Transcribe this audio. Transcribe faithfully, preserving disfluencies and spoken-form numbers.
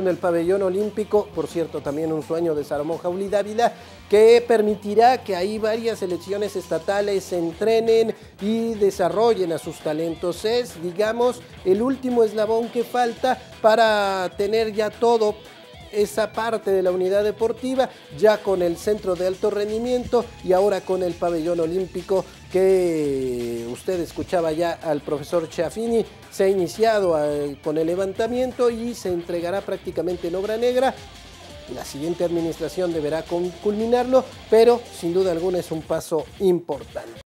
En el pabellón olímpico, por cierto, también un sueño de Salomón Jaulí Dávila, que permitirá que ahí varias selecciones estatales se entrenen y desarrollen a sus talentos. Es, digamos, el último eslabón que falta para tener ya todo esa parte de la unidad deportiva, ya con el centro de alto rendimiento y ahora con el pabellón olímpico, que usted escuchaba ya al profesor Chiaffini. Se ha iniciado a, con el levantamiento y se entregará prácticamente en obra negra. La siguiente administración deberá culminarlo, pero sin duda alguna es un paso importante.